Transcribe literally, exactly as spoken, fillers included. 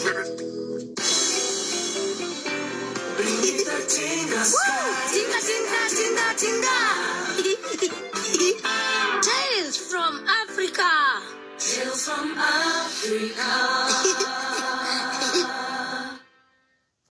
Beneath the Tinga sky. Tinga, tinga, tinga, tinga. Tales from Africa. Tales from Africa.